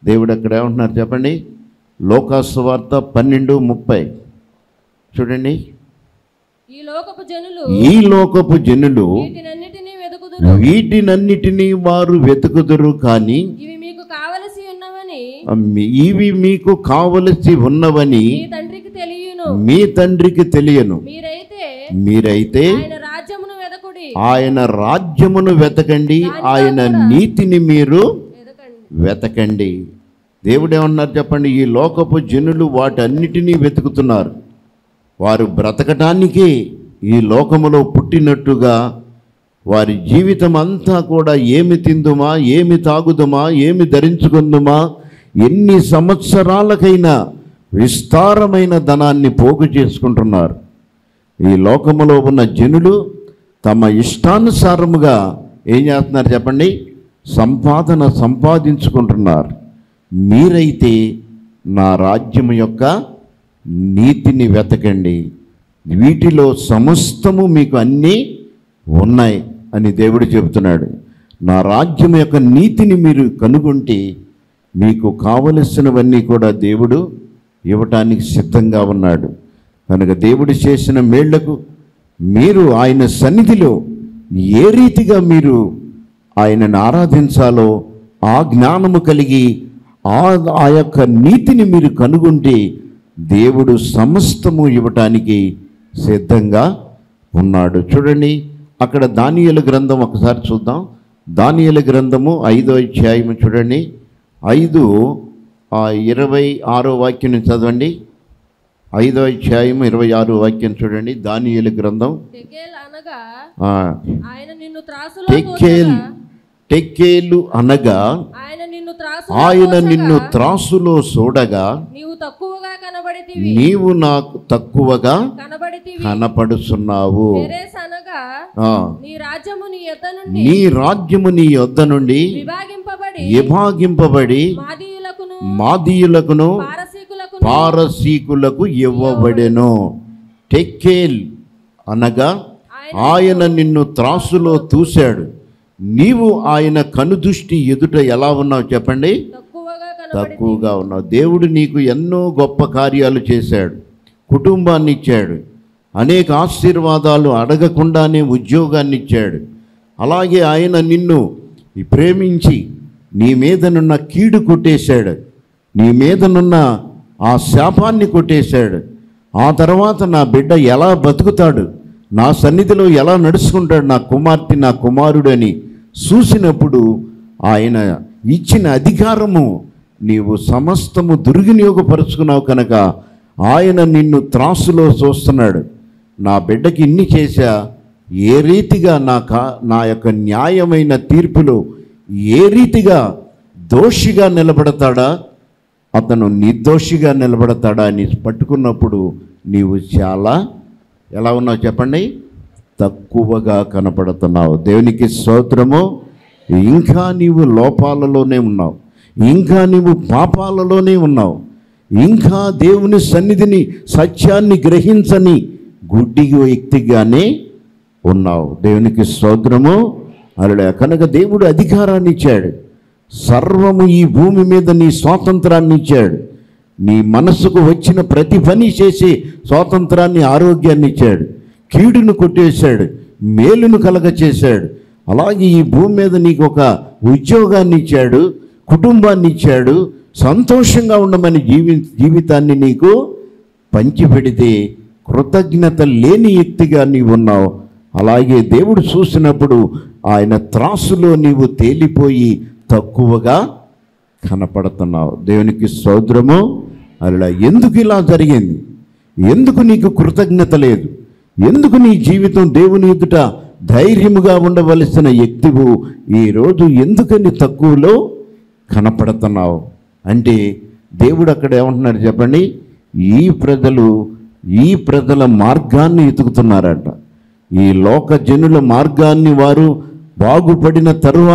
దేవుడు అక్కడ ఏమంటున్నారు చెప్పండి, లోకాసువార్త 12:30 చూడండి. ఈ లోకపు జనులు వీటినన్నిటినీ వారు వెతుకుదురు, కానీ ఇవి మీకు కావలసి ఉన్నవని మీ తండ్రికి తెలియను. మీరైతే ఆయన రాజ్యమును వెతకండి, ఆయన నీతిని మీరు వెతకండి. దేవుడు ఏమన్నారు చెప్పండి, ఈ లోకపు జనులు వాటన్నిటినీ వెతుకుతున్నారు. వారు బ్రతకటానికి ఈ లోకములో పుట్టినట్టుగా వారి జీవితం అంతా కూడా ఏమి తిందుమా, ఏమి తాగుదుమా, ఏమి ధరించుకుందుమా, ఎన్ని సంవత్సరాలకైనా విస్తారమైన ధనాన్ని పోగు చేసుకుంటున్నారు. ఈ లోకములో ఉన్న జనులు తమ ఇష్టానుసారముగా ఏం చేస్తున్నారు చెప్పండి, సంపాదించుకుంటున్నారు. మీరైతే నా రాజ్యం యొక్క నీతిని వెతకండి, వీటిలో సమస్తము మీకు అన్నీ ఉన్నాయి అని దేవుడు చెబుతున్నాడు. నా రాజ్యం యొక్క నీతిని మీరు కనుగొంటే మీకు కావలసినవన్నీ కూడా దేవుడు ఇవ్వటానికి సిద్ధంగా ఉన్నాడు. కనుక దేవుడు చేసిన మేళ్లకు మీరు ఆయన సన్నిధిలో ఏ రీతిగా మీరు ఆయనను ఆరాధించాలో ఆ జ్ఞానము కలిగి ఆ యొక్క నీతిని మీరు కనుగొంటే దేవుడు సమస్తము ఇవ్వటానికి సిద్ధంగా ఉన్నాడు. చూడండి, అక్కడ దానియేలు గ్రంథం ఒకసారి చూద్దాం. దానియేలు గ్రంథము 5వ అధ్యాయము చూడండి, 5:26 వాక్యం చదవండి. 5వ అధ్యాయము 26 వాక్యం చూడండి. దానియేలు గ్రంథం. టెక్కేలు అనగా ఆయన నిన్ను త్రాసులో చూడగా నీవు నాకు తక్కువగా కనపడుచున్నావు. నీ రాజ్యము నీ యొద్ద నుండి విభాగింపబడి మాదీయులకును పారసీకులకు ఇవ్వబడెను. టెక్కేల్ అనగా ఆయన నిన్ను త్రాసులో తూశాడు, నీవు ఆయన కనుదృష్టి ఎదుట ఎలా ఉన్నావు చెప్పండి, తక్కువగా ఉన్నావు. దేవుడు నీకు ఎన్నో గొప్ప కార్యాలు చేశాడు, కుటుంబాన్ని ఇచ్చాడు, అనేక ఆశీర్వాదాలు అడగకుండానే ఉద్యోగాన్ని ఇచ్చాడు. అలాగే ఆయన నిన్ను ప్రేమించి నీ మీదనున్న కీడు కొట్టేశాడు, నీ మీదనున్న ఆ శాపాన్ని కొట్టేశాడు. ఆ తర్వాత నా బిడ్డ ఎలా బతుకుతాడు, నా సన్నిధిలో ఎలా నడుచుకుంటాడు, నా కుమార్తె నా కుమారుడు అని చూసినప్పుడు ఆయన ఇచ్చిన అధికారము నీవు సమస్తము దుర్వినియోగపరుచుకున్నావు కనుక ఆయన నిన్ను త్రాసులో చూస్తున్నాడు. నా బిడ్డకి ఇన్ని చేశా, ఏ రీతిగా నా యొక్క న్యాయమైన తీర్పులో ఏ రీతిగా దోషిగా నిలబడతాడా, అతను నిర్దోషిగా నిలబడతాడా అని పట్టుకున్నప్పుడు నీవు చాలా ఎలా ఉన్నావు చెప్పండి, తక్కువగా కనపడుతున్నావు. దేవునికి స్తోత్రము. ఇంకా నీవు లోపాలలోనే ఉన్నావు, ఇంకా నీవు పాపాలలోనే ఉన్నావు, ఇంకా దేవుని సన్నిధిని సత్యాన్ని గ్రహించని గుడ్డి వ్యక్తిగానే ఉన్నావు. దేవునికి స్తోత్రము. అలా కనుక దేవుడు అధికారాన్ని ఇచ్చాడు, సర్వము ఈ భూమి మీద నీ స్వాతంత్రాన్ని ఇచ్చాడు. నీ మనసుకు వచ్చిన ప్రతి పని చేసే స్వాతంత్రాన్ని, ఆరోగ్యాన్ని ఇచ్చాడు, కీడును కొట్టేశాడు, మేలును కలగచేశాడు. అలాగే ఈ భూమి మీద నీకు ఒక ఉద్యోగాన్ని ఇచ్చాడు, కుటుంబాన్ని ఇచ్చాడు, సంతోషంగా ఉండమని జీవితాన్ని నీకు పంచిపెడితే కృతజ్ఞత లేని వ్యక్తిగా నీవు ఉన్నావు. అలాగే దేవుడు చూసినప్పుడు ఆయన త్రాసులో నీవు తేలిపోయి తక్కువగా కనపడుతున్నావు. దేవునికి స్తోత్రము. అలా ఎందుకు ఇలా జరిగింది, ఎందుకు నీకు కృతజ్ఞత లేదు, ఎందుకు నీ జీవితం దేవుని ఎదుట ధైర్యముగా ఉండవలసిన వ్యక్తివు ఈరోజు ఎందుకని తక్కువలో కనపడుతున్నావు అంటే దేవుడు అక్కడ ఏమంటున్నాడు చెప్పండి, ఈ ప్రజల మార్గాన్ని ఎతుకుతున్నారట. ఈ లోక జనుల మార్గాన్ని వారు బాగుపడిన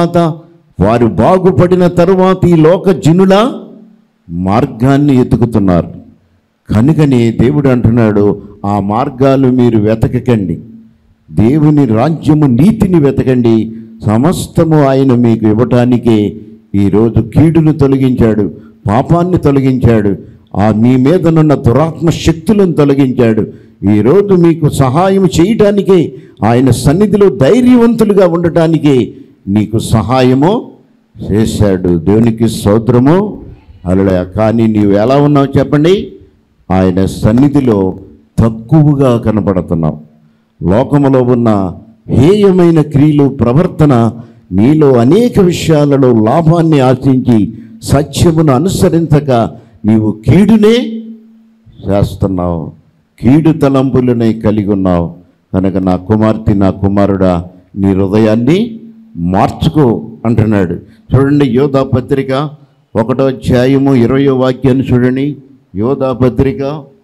తరువాత ఈ లోక జనుల మార్గాన్ని ఎతుకుతున్నారు. కనుకనే దేవుడు అంటున్నాడు, ఆ మార్గాలు మీరు వెతకకండి, దేవుని రాజ్యము నీతిని వెతకండి, సమస్తము ఆయన మీకు ఇవ్వటానికే ఈరోజు కీడును తొలగించాడు, పాపాన్ని తొలగించాడు, మీ మీదనున్న దురాత్మ శక్తులను తొలగించాడు. ఈరోజు మీకు సహాయం చేయటానికే, ఆయన సన్నిధిలో ధైర్యవంతులుగా ఉండటానికే నీకు సహాయము చేశాడు. దేవునికి స్తోత్రము. అలా కానీ నీవు ఎలా ఉన్నావు చెప్పండి? ఆయన సన్నిధిలో తక్కువగా కనపడుతున్నావు. లోకములో ఉన్న హేయమైన క్రియలు, ప్రవర్తన నీలో అనేక విషయాలలో లాభాన్ని ఆశించి సత్యమును అనుసరించక నీవు కీడునే చేస్తున్నావు, కీడు తలంపులనే కలిగి ఉన్నావు. కనుక నా కుమార్తె, నా కుమారుడా, నీ హృదయాన్ని మార్చుకో అంటున్నాడు. చూడండి, యోధా పత్రిక 1వ అధ్యాయము 20వ వాక్యాన్ని చూడండి. యోధా పత్రిక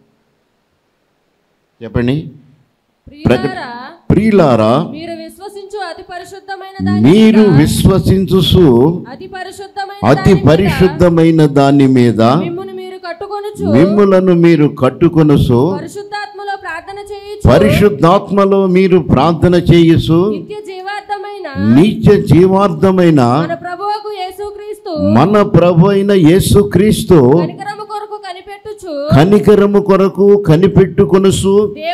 చెప్పండి. ప్రియులారా, మీరు విశ్వసించు అతి పరిశుద్ధమైన దాని మీద మిమ్ములను మీరు కట్టుకొనుచు, పరిశుద్ధాత్మలో మీరు ప్రార్థన చేయుచు, నిత్య జీవార్థమైన మన ప్రభు అయిన యేసుక్రీస్తు కనికరము కొరకు కనిపెట్టుకొనుచు,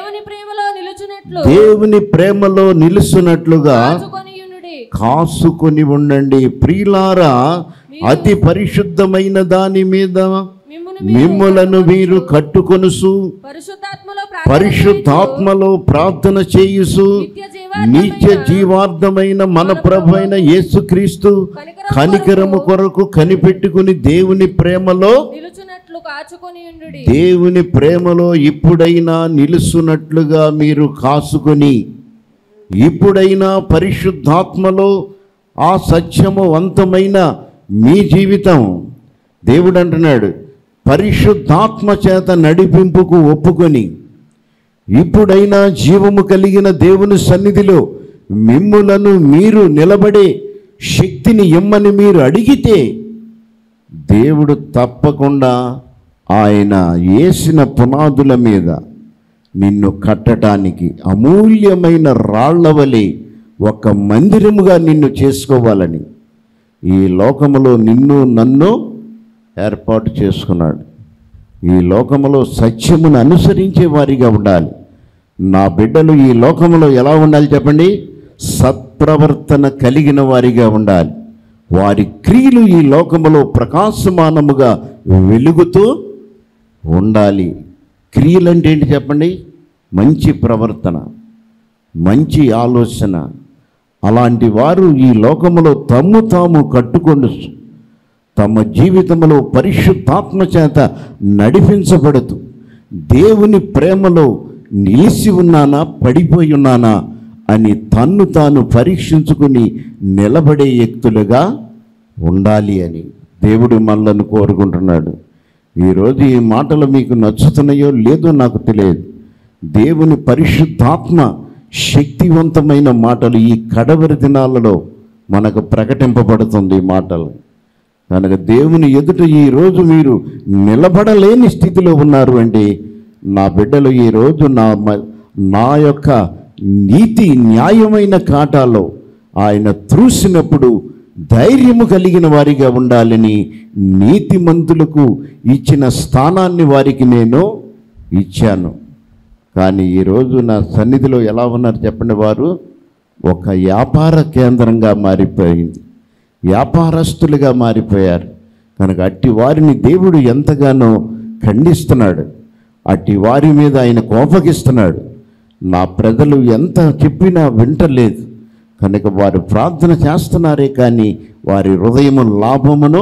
దేవుని ప్రేమలో నిలుచున్నట్లుగా కాసుకొని ఉండండి. ప్రియులారా, అతి పరిశుద్ధమైన దాని మీద మిమ్ములను మీరు కట్టుకొనుచు, పరిశుద్ధాత్మలో ప్రార్థన చేయుచు, నిత్య జీవార్థమైన మన ప్రభు అయిన యేసుక్రీస్తు కనికరము కొరకు కనిపెట్టుకుని దేవుని ప్రేమలో ఇప్పుడైనా నిలుసున్నట్లుగా మీరు కాసుకొని, ఇప్పుడైనా పరిశుద్ధాత్మలో ఆ సత్యమువంతమైన మీ జీవితం, దేవుడు అంటున్నాడు, పరిశుద్ధాత్మ చేత నడిపింపుకు ఒప్పుకొని ఇప్పుడైనా జీవము కలిగిన దేవుని సన్నిధిలో మిమ్ములను మీరు నిలబడే శక్తిని ఇమ్మని మీరు అడిగితే, దేవుడు తప్పకుండా ఆయన వేసిన పునాదుల మీద నిన్ను కట్టడానికి అమూల్యమైన రాళ్లవలే ఒక మందిరముగా నిన్ను చేసుకోవాలని ఈ లోకములో నిన్ను నన్ను ఏర్పాటు చేసుకున్నాడు. ఈ లోకములో సత్యమును అనుసరించే వారిగా ఉండాలి. నా బిడ్డలు ఈ లోకములో ఎలా ఉండాలి చెప్పండి? సత్ప్రవర్తన కలిగిన వారిగా ఉండాలి. వారి క్రియలు ఈ లోకములో ప్రకాశమానముగా వెలుగుతూ ఉండాలి. క్రియలంటే ఏంటి చెప్పండి? మంచి ప్రవర్తన, మంచి ఆలోచన. అలాంటి వారు ఈ లోకములో తమ్ము తాము కట్టుకొని తమ జీవితంలో పరిశుద్ధాత్మ చేత నడిపించబడుతూ దేవుని ప్రేమలో నిలిచి ఉన్నానా, పడిపోయి ఉన్నానా అని తన్ను తాను పరీక్షించుకుని నిలబడే వ్యక్తులుగా ఉండాలి అని దేవుడు మనలను కోరుకుంటున్నాడు. ఈరోజు ఈ మాటలు మీకు నచ్చుతున్నాయో లేదో నాకు తెలియదు. దేవుని పరిశుద్ధాత్మ శక్తివంతమైన మాటలు ఈ కడవరి దినాలలో మనకు ప్రకటింపబడుతుంది ఈ మాటలు. కనుక దేవుని ఎదుట ఈరోజు మీరు నిలబడలేని స్థితిలో ఉన్నారు అంటే, నా బిడ్డలు ఈరోజు నా యొక్క నీతి న్యాయమైన కాటాలో ఆయన త్రూసినప్పుడు ధైర్యము కలిగిన వారిగా ఉండాలని నీతిమంతులకు ఇచ్చిన స్థానాన్ని వారికి నేను ఇచ్చాను. కానీ ఈరోజు నా సన్నిధిలో ఎలా ఉన్నారు చెప్పండి? వారు ఒక వ్యాపార కేంద్రంగా మారిపోయింది, వ్యాపారస్తులుగా మారిపోయారు. కనుక అట్టి వారిని దేవుడు ఎంతగానో ఖండిస్తున్నాడు. అట్టి వారి మీద ఆయన కోపగిస్తున్నాడు. నా ప్రజలు ఎంత చెప్పినా వింటలేదు. కనుక వారు ప్రార్థన చేస్తున్నారే కానీ వారి హృదయము లాభమును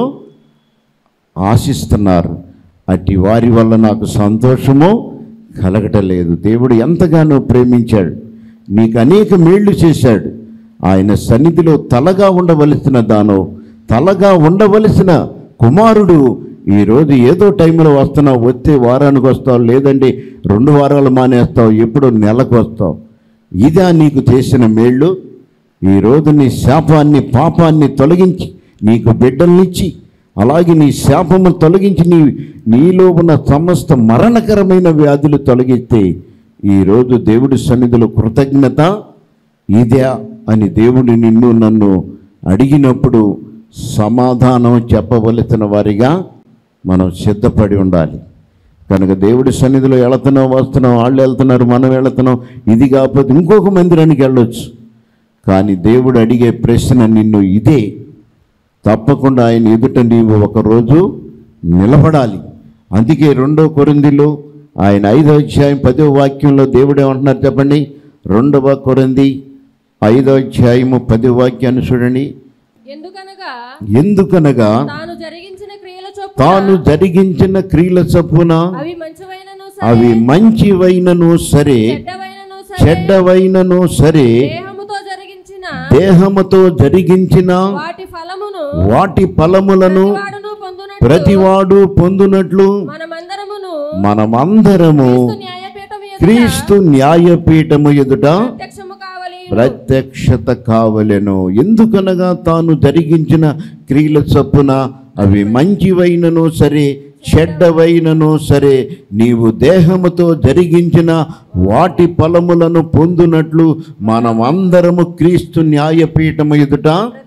ఆశిస్తున్నారు. అట్టి వారి వల్ల నాకు సంతోషము కలగటలేదు. దేవుడు ఎంతగానో ప్రేమించాడు, నీకు అనేక మేళ్లు చేశాడు. ఆయన సన్నిధిలో తలగా ఉండవలసిన కుమారుడు ఈరోజు ఏదో టైంలో వస్తున్నావు, వస్తే వారానికి వస్తావు, లేదంటే 2 వారాలు మానేస్తావు, ఎప్పుడో నెలకు వస్తావు. ఇదా నీకు చేసిన మేళ్ళు? ఈరోజు నీ శాపాన్ని, పాపాన్ని తొలగించి నీకు బిడ్డల్నిచ్చి, అలాగే నీ శాపము తొలగించి నీలో ఉన్న సమస్త మరణకరమైన వ్యాధులు తొలగిస్తే ఈరోజు దేవుడి సన్నిధిలో కృతజ్ఞత ఇదే అని దేవుడు నిన్ను నన్ను అడిగినప్పుడు సమాధానం చెప్పవలసిన వారిగా మనం సిద్ధపడి ఉండాలి. కనుక దేవుడి సన్నిధిలో వెళుతున్నాం, వస్తున్నాం, వాళ్ళు వెళ్తున్నారు, మనం వెళుతున్నాం, ఇది కాకపోతే ఇంకొక మందిరానికి వెళ్ళొచ్చు. కానీ దేవుడు అడిగే ప్రశ్న నిన్ను ఇదే. తప్పకుండా ఆయన ఎదుట నీవు ఒకరోజు నిలబడాలి. అందుకే 2 కొరింథీలో ఆయన 5వ అధ్యాయం 10వ వాక్యంలో దేవుడు ఏమంటున్నారు చెప్పండి. 2 కొరింథీ 5వ అధ్యాయము 10వ వాక్యాన్ని చూడండి. ఎందుకనగా తాను జరిగించిన క్రియల చొప్పున అవి మంచివైనను సరే చెడ్డవైనను సరే దేహముతో జరిగించిన వాటి ఫలములను ప్రతివాడు పొందునట్లు మనమందరము క్రీస్తు న్యాయపీఠము ఎదుట ప్రత్యక్షత కావలెను. ఎందుకనగా తాను జరిగించిన క్రియల చొప్పున అవి మంచివైనను సరే చెడ్డవైనను సరే నీవు దేహముతో జరిగించిన వాటి ఫలములను పొందునట్లు మనమందరము క్రీస్తు న్యాయపీఠము ఎదుట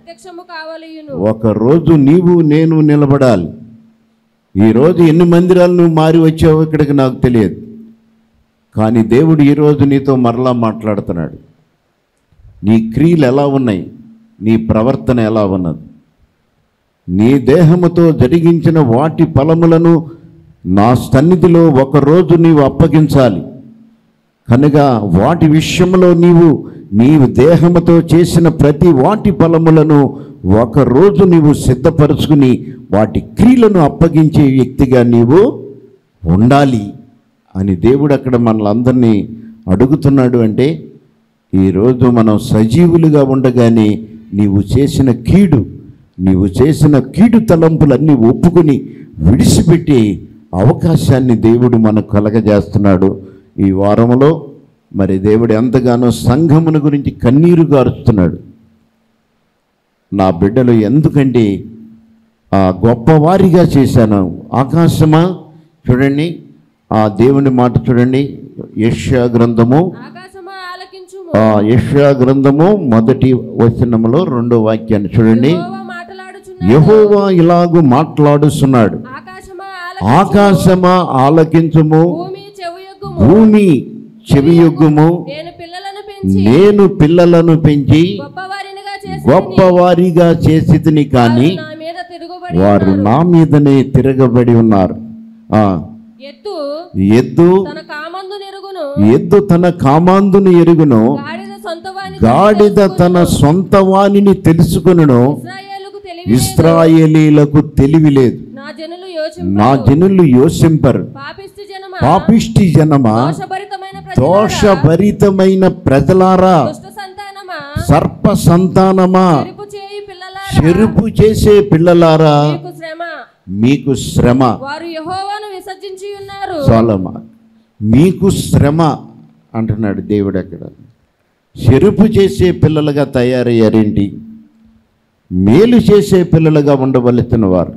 ఒకరోజు నీవు నేను నిలబడాలి. ఈరోజు ఎన్ని మందిరాలు నువ్వు మారి వచ్చావు ఇక్కడికి నాకు తెలియదు. కానీ దేవుడు ఈరోజు నీతో మరలా మాట్లాడుతున్నాడు. నీ క్రియలు ఎలా ఉన్నాయి, నీ ప్రవర్తన ఎలా ఉన్నది, నీ దేహముతో జరిగించిన వాటి ఫలములను నా సన్నిధిలో ఒకరోజు నీవు అప్పగించాలి. కనుక వాటి విషయంలో నీవు దేహముతో చేసిన ప్రతి వాటి ఫలములను ఒకరోజు నీవు సిద్ధపరుచుకుని వాటి క్రియలను అప్పగించే వ్యక్తిగా నీవు ఉండాలి అని దేవుడు అక్కడ మనలందరినీ అడుగుతున్నాడు. అంటే ఈరోజు మనం సజీవులుగా ఉండగానే నీవు చేసిన కీడు తలంపులన్నీ ఒప్పుకొని విడిచిపెట్టే అవకాశాన్ని దేవుడు మనకు కలగజేస్తున్నాడు. ఈ వారంలో మరి దేవుడు ఎంతగానో సంఘమును గురించి కన్నీరు గారుస్తున్నాడు. నా బిడ్డలు ఎందుకంటే గొప్పవారిగా చేశాను. ఆకాశమా చూడండి, ఆ దేవుని మాట చూడండి. యెషయా గ్రంథము 1వ వచనములో 2వ వాక్యాన్ని చూడండి. యెహోవా ఇలాగు మాట్లాడుతున్నాడు, ఆకాశమా ఆలకించుము, భూమి చెవియొగ్గుము, నేను పిల్లలను పెంచి గొప్పవారిగా చేసితిని, కానీ వారు నా మీదనే తిరగబడి ఉన్నారు. ఎద్దు తన కామాందును ఎరుగును, గాడిద తన సొంత వానిని తెలుసుకొనును, ఇశ్రాయేలీలకు తెలివి లేదు. నా జనులు యోసింపరు. పాపిష్టి జనమా, దోషభరితమైన ప్రజలారా, సర్ప సంతానమా, చెరుపు చేసే పిల్లలారా, మీకు శ్రమ. సొలొమా మీకు శ్రమ అంటున్నాడు దేవుడు. అక్కడ చెరుపు చేసే పిల్లలుగా తయారయ్యారేంటి? మేలు చేసే పిల్లలుగా ఉండవలసిన వారు.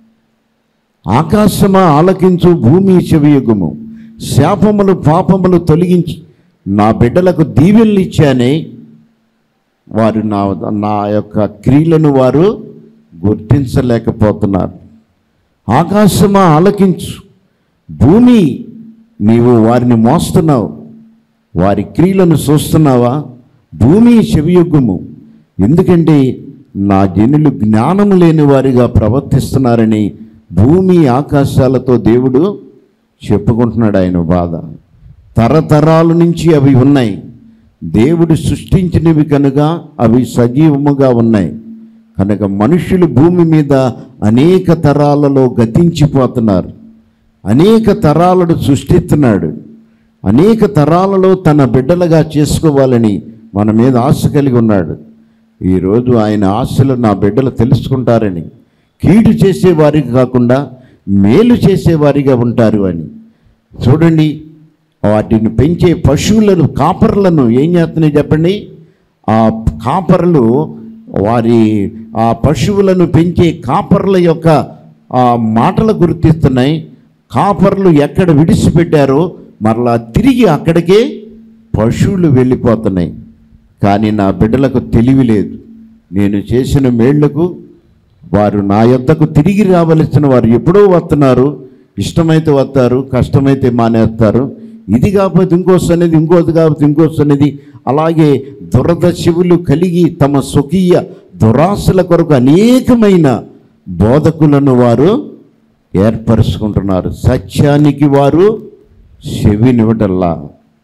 ఆకాశమా ఆలకించు, భూమి చెవియొగ్గుము, శాపములు పాపములు తొలగించి నా బిడ్డలకు దీవెనలు ఇచ్చానే, వారు నా యొక్క క్రియలను వారు గుర్తించలేకపోతున్నారు. ఆకాశమా ఆలకించు, భూమి నీవు వారిని మోస్తున్నావు, వారి క్రియలను చూస్తున్నావా? భూమి చెవియొగ్గుము, ఎందుకంటే నా జనులు జ్ఞానము లేని వారిగా ప్రవర్తిస్తున్నారని భూమి ఆకాశాలతో దేవుడు చెప్పుకుంటున్నాడు. ఆయన బాధ తరతరాల నుంచి అవి ఉన్నాయి. దేవుడు సృష్టించినవి కనుక అవి సజీవముగా ఉన్నాయి. కనుక మనుషులు భూమి మీద అనేక తరాలలో గతించిపోతున్నారు. అనేక తరాలను సృష్టిస్తున్నాడు. అనేక తరాలలో తన బిడ్డలుగా చేసుకోవాలని మన మీద ఆశ కలిగి ఉన్నాడు. ఈరోజు ఆయన ఆశలు నా బిడ్డలు తెలుసుకుంటారని, కీడు చేసేవారికి కాకుండా మేలు చేసేవారిగా ఉంటారు అని. చూడండి, వాటిని పెంచే పశువులను, కాపర్లను ఏం చేస్తున్నాయి చెప్పండి? ఆ కాపర్లు ఆ పశువులను పెంచే కాపర్ల యొక్క ఆ మాటలు గుర్తిస్తున్నాయి. కాపర్లు ఎక్కడ విడిచిపెట్టారో మరలా తిరిగి అక్కడికే పశువులు వెళ్ళిపోతున్నాయి. కానీ నా బిడ్డలకు తెలివి లేదు. నేను చేసిన మేళ్లకు వారు నా యొద్దకు తిరిగి రావలసిన వారు ఎప్పుడో వస్తున్నారు, ఇష్టమైతే వస్తారు, కష్టమైతే మానేస్తారు. ఇది కాకపోతే ఇంకో సన్నిధి, ఇంకోది కాకపోతే ఇంకో సన్నిధి, అలాగే దురద చెవులు కలిగి తమ స్వకీయ దురాశల కొరకు అనేకమైన బోధకులను వారు ఏర్పరుచుకుంటున్నారు. సత్యానికి వారు చెవినివ్వటల్లా.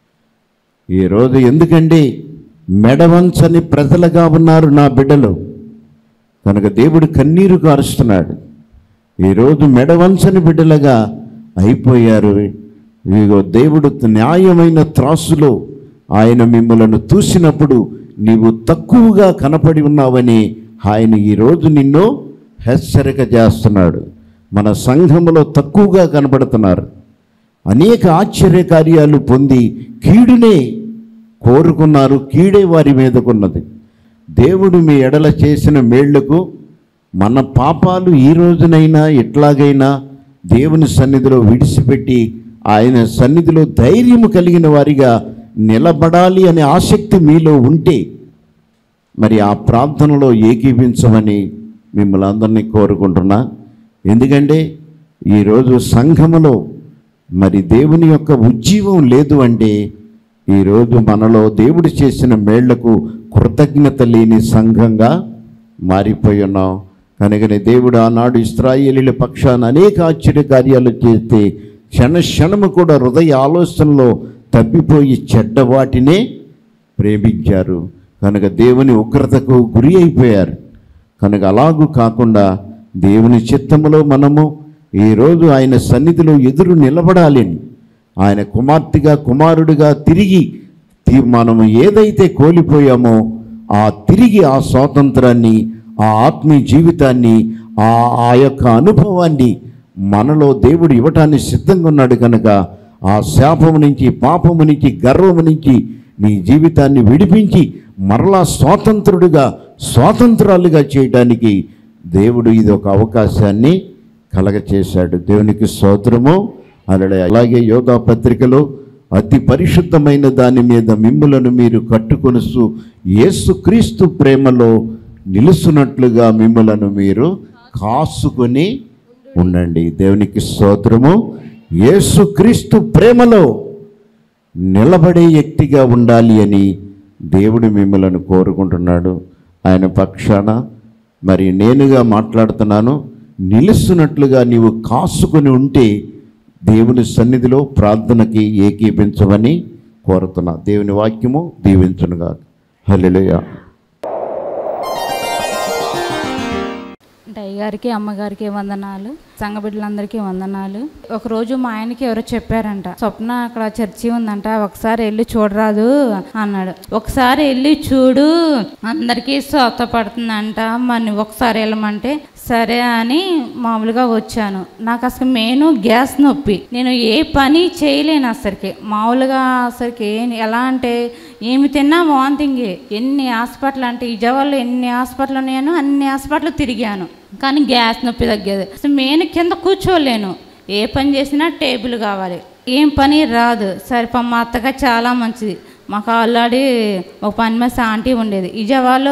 ఈరోజు ఎందుకండి మెడవంచని ప్రజలుగా ఉన్నారు నా బిడ్డలు కనుక దేవుడు కన్నీరు కారుస్తున్నాడు. ఈరోజు మెడవంచని బిడ్డలుగా అయిపోయారు. ఇదిగో దేవుడు న్యాయమైన త్రాసులో ఆయన మిమ్మలను చూసినప్పుడు నీవు తక్కువగా కనపడి ఉన్నావని ఆయన ఈరోజు నిన్ను హెచ్చరిక చేస్తున్నాడు. మన సంఘములో తక్కువగా కనబడుతున్నారు. అనేక ఆశ్చర్యకార్యాలు పొంది కీడునే కోరుకున్నారు, కీడే వారి మీదకున్నది. దేవుడు మీ ఎడల చేసిన మేళ్లకు మన పాపాలు ఈ రోజునైనా ఎట్లాగైనా దేవుని సన్నిధిలో విడిచిపెట్టి ఆయన సన్నిధిలో ధైర్యము కలిగిన వారిగా నిలబడాలి అనే ఆసక్తి మీలో ఉంటే మరి ఆ ప్రార్థనలో ఏకీభించమని మిమ్మల్ని అందరినీ కోరుకుంటున్నా. ఎందుకంటే ఈరోజు సంఘములో మరి దేవుని యొక్క ఉజ్జీవం లేదు అంటే ఈరోజు మనలో దేవుడు చేసిన మేళ్లకు కృతజ్ఞత లేని సంఘంగా మారిపోయి ఉన్నాం. కనుకనే దేవుడు ఆనాడు ఇశ్రాయేలీల పక్షాన అనేక ఆశ్చర్యకార్యాలు చేస్తే క్షణము కూడా హృదయ ఆలోచనలో తప్పిపోయి చెడ్డవాటినే ప్రేమించారు. కనుక దేవుని ఉగ్రతకు గురి అయిపోయారు. కనుక అలాగూ కాకుండా దేవుని చిత్తములో మనము ఈరోజు ఆయన సన్నిధిలో ఎదురు నిలబడాలని, ఆయన కుమార్తెగా కుమారుడిగా తిరిగి మనము ఏదైతే కోల్పోయామో తిరిగి ఆ స్వాతంత్రాన్ని, ఆ ఆత్మీయ జీవితాన్ని, ఆ యొక్క అనుభవాన్ని మనలో దేవుడు ఇవ్వటానికి సిద్ధంగా ఉన్నాడు. కనుక ఆ శాపము నుంచి, పాపము నుంచి, గర్వము నుంచి నీ జీవితాన్ని విడిపించి మరలా స్వాతంత్రాలుగా చేయడానికి దేవుడు ఇది ఒక అవకాశాన్ని కలగచేశాడు. దేవునికి స్తోత్రము. అలాగే యోధా పత్రికలో అతి పరిశుద్ధమైన దాని మీద మిమ్ములను మీరు కట్టుకొనుసు యేసుక్రీస్తు ప్రేమలో నిలుసునట్లుగా మిమ్ములను మీరు కాసుకొని ఉండండి. దేవునికి స్తోత్రము. యేసుక్రీస్తు ప్రేమలో నిలబడే వ్యక్తిగా ఉండాలి అని దేవుడు మిమ్మలను కోరుకుంటున్నాడు. ఆయన పక్షాన మరి నేనుగా మాట్లాడుతున్నాను. నిలుస్తున్నట్లుగా నీవు కాసుకొని ఉంటే దేవుని సన్నిధిలో ప్రార్థనకి ఏకీపించమని కోరుతున్నా. దేవుని వాక్యము దీవించునుగా. హల్లెలూయా. అయ్యగారికి, అమ్మగారికి వందనాలు, సంఘ బిడ్డలందరికీ వందనాలు. ఒకరోజు మా ఆయనకి ఎవరో చెప్పారంట, స్వప్న అక్కడ చర్చి ఉందంట, ఒకసారి వెళ్ళి చూడరాదు అన్నాడు. ఒకసారి వెళ్ళి చూడు, అందరికీ స్వస్థపడుతుందంట, మరి ఒకసారి వెళ్ళమంటే సరే అని మామూలుగా వచ్చాను. నాకు అసలు మెయిన్ గ్యాస్ నొప్పి, నేను ఏ పని చేయలేను అసలుకి. మామూలుగా అసలుకి ఎలా అంటే ఏమి తిన్నా వాంతింగే. ఎన్ని హాస్పిటల్ అంటే విజయవాడలో ఎన్ని హాస్పిటల్ ఉన్నాయో అన్ని హాస్పిటల్ తిరిగాను, కానీ గ్యాస్ నొప్పి తగ్గేది. అసలు మెయిన్ కింద కూర్చోలేను, ఏ పని చేసినా టేబుల్ కావాలి, ఏం పని రాదు. సరే మా అత్తగా చాలా మంచిది, మాకు ఆల్రెడీ ఒక పని మనిషి ఆంటీ ఉండేది విజయవాడలో.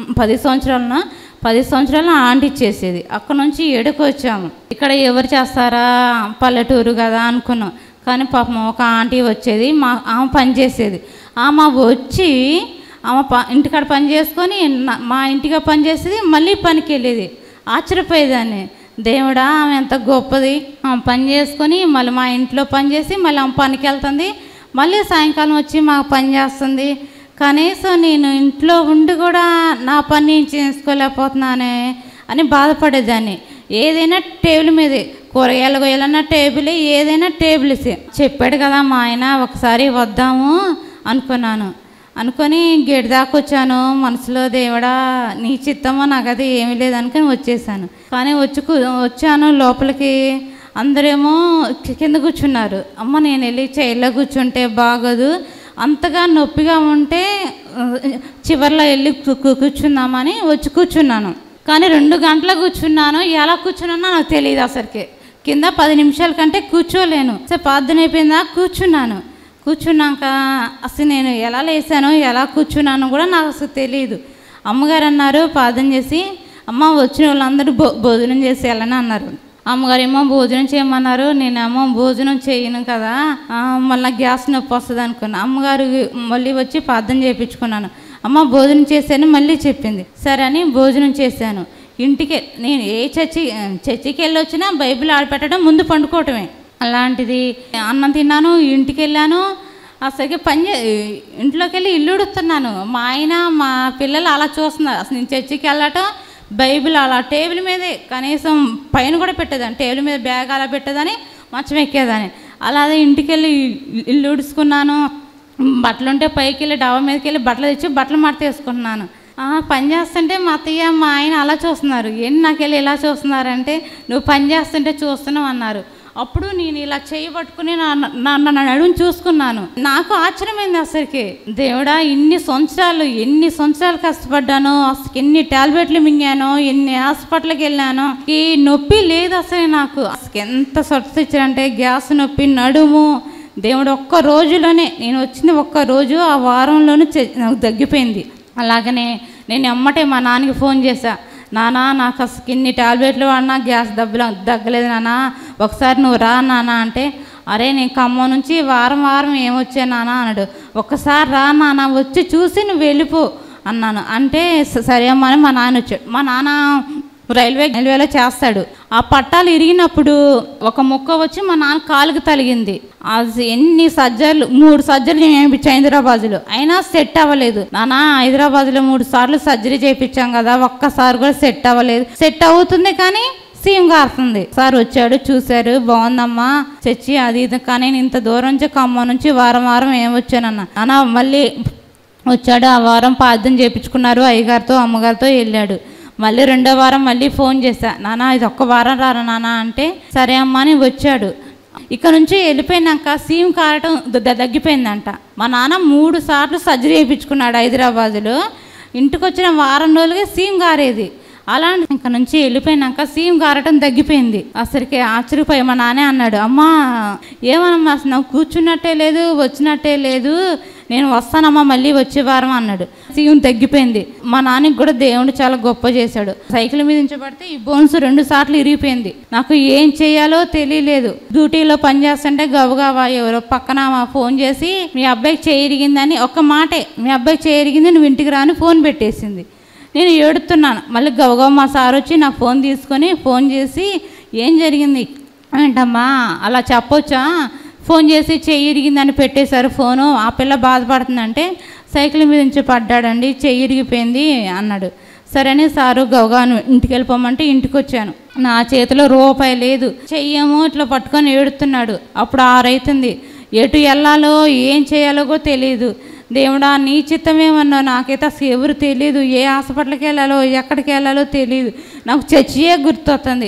10 సంవత్సరాలు ఆంటీ చేసేది. అక్కడ నుంచి ఎడుకు వచ్చాము. ఇక్కడ ఎవరు చేస్తారా, పల్లెటూరు కదా అనుకున్నాం. కానీ పాపం ఒక ఆంటీ వచ్చేది, ఆమె పని చేసేది. ఆమె వచ్చి ఇంటికాడ పని చేసుకొని మా ఇంటిగా పని చేసేది, మళ్ళీ పనికి వెళ్ళేది. ఆశ్చర్యపోయేదాన్ని, దేవుడా ఆమె ఎంత గొప్పది, ఆమె పని చేసుకొని మళ్ళీ మా ఇంట్లో పని చేసి మళ్ళీ ఆమె పనికి వెళ్తుంది, మళ్ళీ సాయంకాలం వచ్చి మాకు పని చేస్తుంది. కనీసం నేను ఇంట్లో ఉండి కూడా నా పని నేను చేసుకోలేకపోతున్నానే అని బాధపడేదాన్ని. ఏదైనా టేబుల్ మీదే, కూరగాయలు కొయ్యాలన్నా టేబుల్, ఏదైనా టేబుల్సే. చెప్పాడు కదా మా ఆయన, ఒకసారి వద్దాము అనుకొని గేట్ దాకా వచ్చాను. మనసులో దేవుడా నీ చిత్తమో నాకు అది ఏమీ లేదనుకొని వచ్చేసాను. కానీ వచ్చాను లోపలికి, అందరేమో కింద కూర్చున్నారు. అమ్మ నేను వెళ్ళి చైర్లో కూర్చుంటే బాగోదు, అంతగా నొప్పిగా ఉంటే చివర్లో వెళ్ళి కూర్చుందామని వచ్చి కూర్చున్నాను. కానీ 2 గంటలు కూర్చున్నాను. ఎలా కూర్చున్నానో నాకు తెలియదు అసలుకి. కింద 10 నిమిషాల కంటే కూర్చోలేను. సరే ప్రార్థన అయిపోయిందా, కూర్చున్నాక అసలు నేను ఎలా లేసానో ఎలా కూర్చున్నానో కూడా నాకు అసలు తెలియదు. అమ్మగారు అన్నారు ప్రార్థన చేసి, అమ్మ వచ్చిన వాళ్ళందరూ భోజనం చేసి వెళ్ళని అన్నారు. అమ్మగారు ఏమో భోజనం చేయమన్నారు. నేనేమో భోజనం చేయను కదా, మళ్ళీ గ్యాస్ నొప్పి వస్తుంది అనుకున్నా. అమ్మగారు మళ్ళీ వచ్చి ప్రార్థన చేయించుకున్నాను. అమ్మ భోజనం చేశాను మళ్ళీ చెప్పింది. సరే అని భోజనం చేశాను. ఇంటికి నేను ఏ చర్చికి వెళ్ళి వచ్చినా బైబిల్ ఆడపెట్టడం, ముందు పండుకోవటమే. అలాంటిది అన్నం తిన్నాను, ఇంటికి వెళ్ళాను. అసలు ఇంట్లోకి వెళ్ళి ఇల్లు ఉడుతున్నాను. మా ఆయన మా పిల్లలు అలా చూస్తున్నారు. అసలు నేను చర్చికి వెళ్ళటం, బైబిల్ అలా టేబుల్ మీదే, కనీసం పైన కూడా పెట్టేదాన్ని, టేబుల్ మీద బ్యాగ్ అలా పెట్టేదాన్ని, మంచం ఎక్కేదాన్ని. అలాగే ఇంటికి వెళ్ళి ఇల్లు ఉడుచుకున్నాను. బట్టలు ఉంటే పైకి వెళ్ళి డాబా మీదకి వెళ్ళి బట్టలు తెచ్చి బట్టలు మడత వేసుకుంటున్నాను. పని చేస్తుంటే మా అత్తయ్య మా ఆయన అలా చూస్తున్నారు. ఏంటి నాకెళ్ళి ఇలా చూస్తున్నారంటే, నువ్వు పని చేస్తుంటే చూస్తున్నావు అన్నారు. అప్పుడు నేను ఇలా చేయబట్టుకుని నా నడుము చూసుకున్నాను. నాకు ఆశ్చర్యమైంది అసలుకి. దేవుడా, ఎన్ని సంవత్సరాలు కష్టపడ్డాను, అసలు ఎన్ని టాబ్లెట్లు మింగానో, ఎన్ని హాస్పిటల్కి వెళ్ళానో, ఈ నొప్పి లేదు అసలు నాకు. అసలు ఎంత స్వస్థత ఇచ్చారంటే, గ్యాస్ నొప్పి, నడుము, దేవుడు ఒక్క రోజులోనే, నేను వచ్చింది ఒక్క రోజు, ఆ వారంలోనే నాకు తగ్గిపోయింది. అలాగనే నేను ఎమ్మటే మా నాన్నకి ఫోన్ చేశా. నాన్న, నాకు అసలు ఇన్ని టాబ్లెట్లు వాడినా గ్యాస్ తగ్గలేదు నాన్న, ఒకసారి నువ్వు రా నాన్న అంటే, అరే నేను ఖమ్మం నుంచి వారం ఏమొచ్చా నాన్న అన్నాడు. ఒక్కసారి రా నాన్న, వచ్చి చూసి నువ్వు వెళ్ళిపో అన్నాను. అంటే సరే అమ్మా అని మా నాన్న వచ్చాడు. మా నాన్న రైల్వేలో చేస్తాడు. ఆ పట్టాలు ఇరిగినప్పుడు ఒక ముక్క వచ్చి మా నాన్న కాలుకి తగిలింది. అది ఎన్ని సర్జరీలు, 3 సర్జరీలు చేయించాం హైదరాబాద్లో, అయినా సెట్ అవ్వలేదు. నాన్న హైదరాబాద్లో 3 సార్లు సర్జరీ చేయించాం కదా, ఒక్కసారి కూడా సెట్ అవ్వలేదు. సెట్ అవుతుంది కానీ సీమ్ కారుతుంది. సార్ వచ్చాడు, చూశారు, బాగుందమ్మా చచ్చి అది ఇది, కానీ నేను ఇంత దూరం నుంచి ఖమ్మం నుంచి వారం ఏమొచ్చానన్న. నాన్న మళ్ళీ వచ్చాడు. ఆ వారం ప్రార్థన చేయించుకున్నారు, అయ్యగారితో అమ్మగారితో వెళ్ళాడు. మళ్ళీ 2వ వారం మళ్ళీ ఫోన్ చేశా. నాన్న ఇది ఒక్క వారం రారా నాన్న అంటే, సరే అమ్మా అని వచ్చాడు. ఇక్కడ నుంచి వెళ్ళిపోయినాక సీమ్ కారటం తగ్గిపోయిందంట. మా నాన్న 3 సార్లు సర్జరీ చేయించుకున్నాడు హైదరాబాదులో. ఇంటికి వచ్చిన వారం రోజులకి సీమ్ కారేది. అలాంటి ఇంక నుంచి వెళ్ళిపోయినాక సీమ్ కారటం తగ్గిపోయింది. అసలుకి ఆశ్చర్యపోయి మా నాన్నే అన్నాడు, అమ్మా ఏమనమ్మా అసలు నాకు కూర్చున్నట్టే లేదు, వచ్చినట్టే లేదు, నేను వస్తానమ్మా మళ్ళీ వచ్చే వారం అన్నాడు. సీమ్ తగ్గిపోయింది. మా నాన్నకి కూడా దేవుడు చాలా గొప్ప చేశాడు. సైకిల్ మీద ఉంచబడితే ఈ బోన్స్ 2 సార్లు ఇరిగిపోయింది. నాకు ఏం చేయాలో తెలియలేదు. డ్యూటీలో పనిచేస్తుంటే గబగబా ఎవరో పక్కన ఫోన్ చేసి, మీ అబ్బాయికి చేయిరిగిందని, ఒక్క మాటే, మీ అబ్బాయికి చేయిరిగింది, నువ్వు ఇంటికి రాని ఫోన్ పెట్టేసింది. నేను ఏడుతున్నాను. మళ్ళీ గబగబా మా సార్ వచ్చి నా ఫోన్ తీసుకొని ఫోన్ చేసి, ఏం జరిగింది ఏంటమ్మా అలా చెప్పొచ్చా, ఫోన్ చేసి చెయ్యి ఇరిగిందని పెట్టేశారు ఫోను, ఆ పిల్ల బాధపడుతుందంటే, సైకిల్ మీద నుంచి పడ్డాడండి, చెయ్యి ఇరిగిపోయింది అన్నాడు. సరే అని సారు గవగా ఇంటికి వెళ్ళిపోమంటే ఇంటికి వచ్చాను. నా చేతిలో రూపాయి లేదు. చెయ్యేమో ఇట్లా పట్టుకొని ఏడుతున్నాడు. అప్పుడు 6 అవుతుంది. ఎటు వెళ్ళాలో ఏం చేయాలో కూడా తెలియదు. దేవుడా నీ చిత్తమేమన్నా, నాకైతే అసలు ఎవరు తెలియదు. ఏ హాస్పిటల్కి వెళ్ళాలో ఎక్కడికి వెళ్ళాలో తెలియదు. నాకు చర్చియే గుర్తొస్తుంది.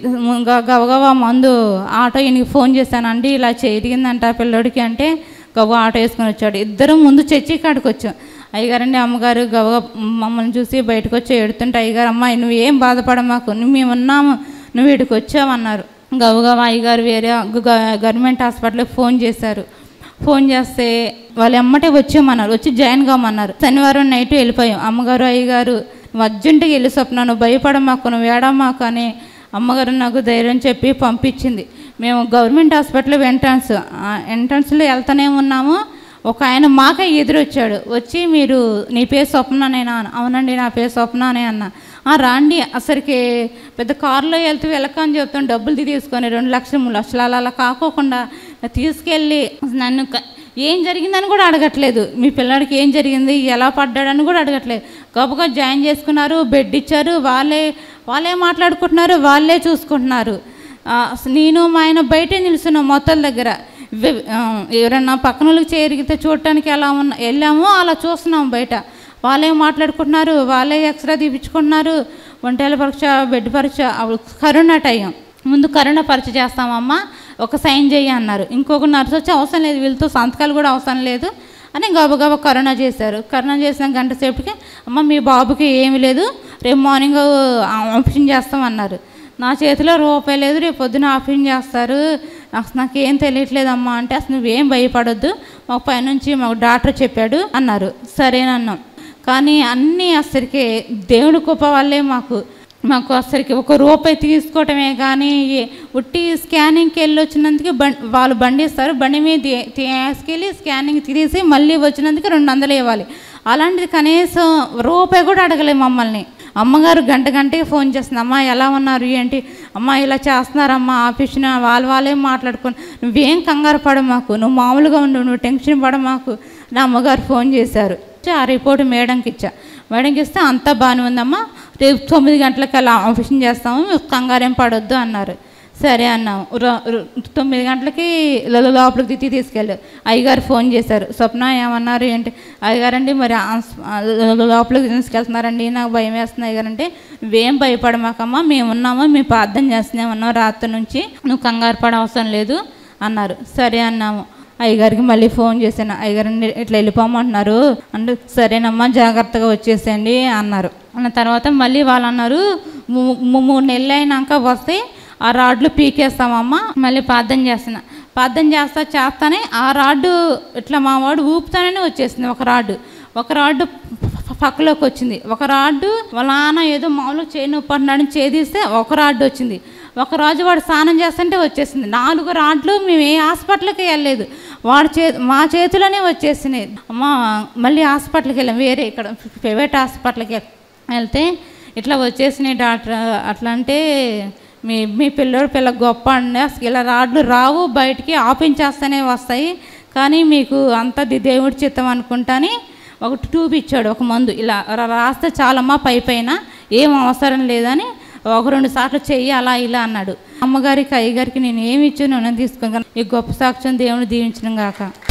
గబగబా మందు ఆటో ఈయనకి ఫోన్ చేశానండి, ఇలా జరిగిందంట పిల్లోడికి అంటే, గబ ఆటో వేసుకొని వచ్చాడు. ఇద్దరం ముందు చర్చి కాడికి వచ్చాం. అయ్యగారండి అమ్మగారు గబగబా మమ్మల్ని చూసి బయటకు వచ్చి ఏడుతుంటే, అయ్యగారు అమ్మాయి నువ్వు ఏం బాధపడమాకు, మేము ఉన్నాము, నువ్వు వీడికి వచ్చావన్నారు. గబగబా అయ్యగారు వేరే గవర్నమెంట్ హాస్పిటల్కి ఫోన్ చేశారు. ఫోన్ చేస్తే వాళ్ళు ఎమ్మటే వచ్చామన్నారు, వచ్చి జాయిన్ కామన్నారు. శనివారం నైట్ వెళ్ళిపోయాం. అమ్మగారు అయ్యగారు అర్జెంటుగా వెళ్ళి స్వప్న నువ్వు భయపడమాకు, నువ్వు ఏడమాకు అని అమ్మగారు నాకు ధైర్యం చెప్పి పంపించింది. మేము గవర్నమెంట్ హాస్పిటల్ ఎంట్రన్స్లో వెళ్తానే ఉన్నాము. ఒక ఆయన మాకే ఎదురొచ్చాడు. వచ్చి మీరు నీ పేరు స్వప్ననేనా? అవునండి నా పేరు స్వప్ననే అన్న. రాండి అసలుకి పెద్ద కారులో వెళ్తూ వెళ్ళకని చెప్తాను, డబ్బులు తీసుకొని 2 లక్షలు 3 లక్షలు అలా కాకోకుండా తీసుకెళ్ళి నన్ను ఏం జరిగిందని కూడా అడగట్లేదు, మీ పిల్లడికి ఏం జరిగింది ఎలా పడ్డాడని కూడా అడగట్లేదు. గొప్పగా జాయిన్ చేసుకున్నారు, బెడ్ ఇచ్చారు, వాళ్ళే మాట్లాడుకుంటున్నారు, వాళ్ళే చూసుకుంటున్నారు. నేను మా ఆయన బయటే నిలుస్తున్నాం మొత్తం దగ్గర. ఎవరన్నా పక్కన వాళ్ళకి చేరిగితే చూడటానికి ఎలా వెళ్ళామో అలా చూస్తున్నాం బయట. వాళ్ళే మాట్లాడుకుంటున్నారు, వాళ్ళే ఎక్స్రే తీపించుకుంటున్నారు, ఒంటేల పరీక్ష, బెడ్ పరీక్ష. కరోనా టైం ముందు కరోనా పరీక్ష చేస్తామమ్మా, ఒక సైన్ చేయి అన్నారు. ఇంకొక నర్సు వచ్చి అవసరం లేదు, వీళ్ళతో సంతకాలు కూడా అవసరం లేదు అని గబగబా కరోనా చేశారు. కరోనా చేసిన గంట సేపటికి అమ్మ మీ బాబుకి ఏమీ లేదు, రేపు మార్నింగ్ ఆపరేషన్ చేస్తామన్నారు. నా చేతిలో రూపాయి లేదు, రేపు పొద్దున ఆపరేషన్ చేస్తారు, నాకేం తెలియట్లేదమ్మా అంటే, అసలు నువ్వేం భయపడొద్దు, మాకు పైనుంచి మాకు డాక్టర్ చెప్పాడు అన్నారు. సరేనన్నాం. కానీ అన్నీ అసలుకే దేవుడి కృప వల్లే మాకు మాకు అసలుకి ₹1 తీసుకోవటమే కానీ ఉట్టి స్కానింగ్కి వెళ్ళి వచ్చినందుకు వాళ్ళు బండి ఇస్తారు, బండి మీద తీసుకెళ్ళి స్కానింగ్ తీసి మళ్ళీ వచ్చినందుకు 200 ఇవ్వాలి. అలాంటిది కనీసం ₹1 కూడా అడగలేము మమ్మల్ని. అమ్మగారు గంటకి ఫోన్ చేస్తుంది, అమ్మ ఎలా ఉన్నారు ఏంటి, అమ్మ ఇలా చేస్తున్నారమ్మా ఆఫీస్ని, వాళ్ళే మాట్లాడుకొని, నువ్వేం కంగారు పడ మాకు, నువ్వు మామూలుగా ఉండు, నువ్వు టెన్షన్ పడ మాకు. నా అమ్మగారు ఫోన్ చేశారు. ఆ రిపోర్ట్ మేడంకి ఇచ్చా. మేడంకి ఇస్తే అంతా బాగానే ఉందమ్మా, రేపు 9 గంటలకు అలా ఆపరేషన్ చేస్తాము, కంగారేం పడొద్దు అన్నారు. సరే అన్నాము. 9 గంటలకి లోపలికి తీసుకెళ్ళారు. అయ్యగారు ఫోన్ చేశారు, స్వప్న ఏమన్నారు ఏంటి, అయ్యగారండి మరి లోపలికి తీసుకెళ్తున్నారండి, నాకు భయం వేస్తుంది అయ్యగారంటే, నువ్వేం భయపడమాకమ్మా, మేము ఉన్నాము, మేము ప్రార్థన చేస్తూనే ఉన్నాం రాత్రి నుంచి, నువ్వు కంగారు పడ అవసరం లేదు అన్నారు. సరే అన్నాము. అయ్యగారికి మళ్ళీ ఫోన్ చేశాను, అయ్యగారండి ఇట్లా వెళ్ళిపోమంటున్నారు అంటే, సరేనమ్మా జాగ్రత్తగా వచ్చేసేయండి అన్నారు. అన్న తర్వాత మళ్ళీ వాళ్ళు అన్నారు, 3 నెలలు అయినాక వస్తే ఆ రాడ్లు పీకేస్తామమ్మా, మళ్ళీ ప్రార్థన చేస్తానే ఆ రాడ్డు ఇట్లా మా వాడు ఊపుతానే వచ్చేసింది. ఒక రాడ్డు పక్కలోకి వచ్చింది. ఒక రాడ్డు వాళ్ళ నాన్న ఏదో మామూలుగా చేయి నొప్పి అంటున్నాడని చేదిస్తే ఒక రాడ్డు వచ్చింది. ఒక రోజు వాడు స్నానం చేస్తుంటే వచ్చేసింది. 4 రాడ్లు మేము ఏ హాస్పిటల్కి వెళ్ళలేదు, మా చేతిలోనే వచ్చేసినాయి. అమ్మ మళ్ళీ హాస్పిటల్కి వెళ్ళాం, వేరే ఇక్కడ ప్రైవేట్ హాస్పిటల్కి వెళ్తే ఇట్లా వచ్చేసినాయి డాక్టర్. అట్లా అంటే మీ పిల్ల గొప్ప అండి, అసలు ఇలా రాడ్లు రావు, బయటికి ఆపించేస్తూనే వస్తాయి, కానీ మీకు అంత దేవుడి చిత్తం అనుకుంటాని ఒక ట్యూబ్ ఇచ్చాడు, ఒక మందు ఇలా రాస్తే చాలమ్మా, పైన ఏం అవసరం లేదని 1-2 సార్లు చెయ్యి అలా ఇలా అన్నాడు. అమ్మగారికి అయ్యగారికి నేను ఏమి ఇచ్చాను నేను తీసుకుని, ఈ గొప్ప సాక్ష్యం దేవుని దీవించడం గాక.